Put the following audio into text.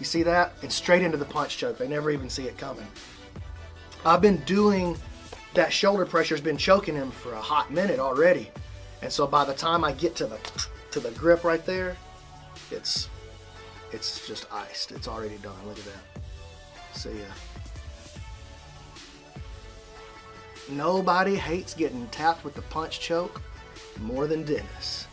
You see that? And straight into the punch choke. They never even see it coming. I've been doing that shoulder pressure, has been choking him for a hot minute already. And so by the time I get to the grip right there, it's just iced. It's already done. Look at that. See ya. Nobody hates getting tapped with the punch choke more than Dennis.